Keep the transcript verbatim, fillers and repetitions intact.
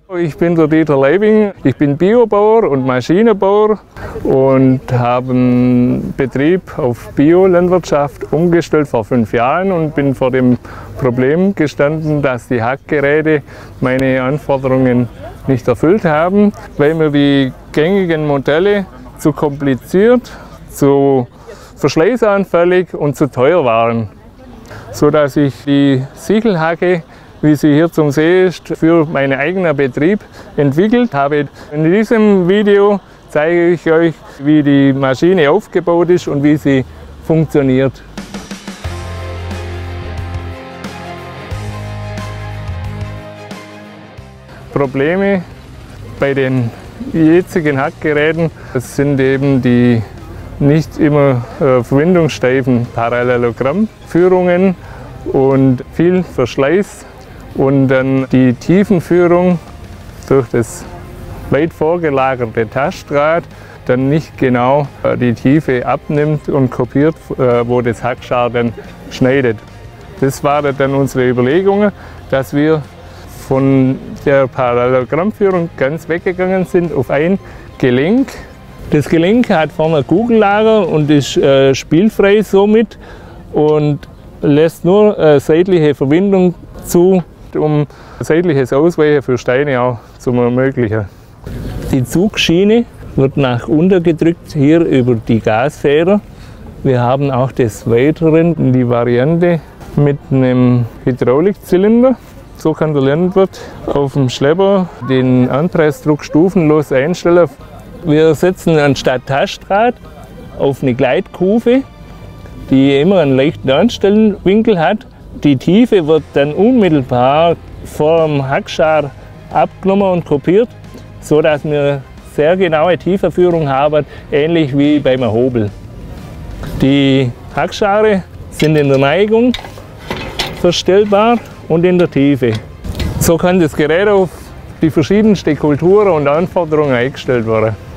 Ich bin der Dieter Leibing, ich bin Biobauer und Maschinenbauer und habe einen Betrieb auf Biolandwirtschaft umgestellt vor fünf Jahren und bin vor dem Problem gestanden, dass die Hackgeräte meine Anforderungen nicht erfüllt haben, weil mir die gängigen Modelle zu kompliziert, zu verschleißanfällig und zu teuer waren, sodass ich die Sichelhacke, wie sie hier zum Sehen ist, für meinen eigenen Betrieb entwickelt habe. In diesem Video zeige ich euch, wie die Maschine aufgebaut ist und wie sie funktioniert. Probleme bei den jetzigen Hackgeräten sind eben die nicht immer äh, verbindungssteifen Parallelogrammführungen und viel Verschleiß. Und dann die Tiefenführung durch das weit vorgelagerte Tastrad dann nicht genau die Tiefe abnimmt und kopiert, wo das Hackschar dann schneidet. Das war dann unsere Überlegung, dass wir von der Parallelogrammführung ganz weggegangen sind auf ein Gelenk. Das Gelenk hat vorne ein Kugellager und ist äh, spielfrei somit und lässt nur eine seitliche Verbindung zu, um seitliches Ausweichen für Steine auch zu ermöglichen. Die Zugschiene wird nach unten gedrückt, hier über die Gasfeder. Wir haben auch des Weiteren die Variante mit einem Hydraulikzylinder. So kann der Landwirt auf dem Schlepper den Anpressdruck stufenlos einstellen. Wir setzen anstatt Tastrad auf eine Gleitkufe, die immer einen leichten Anstellwinkel hat. Die Tiefe wird dann unmittelbar vor dem Hackschar abgenommen und kopiert, sodass wir sehr genaue Tieferführung haben, ähnlich wie beim Hobel. Die Hackschare sind in der Neigung verstellbar und in der Tiefe. So kann das Gerät auf die verschiedensten Kulturen und Anforderungen eingestellt werden.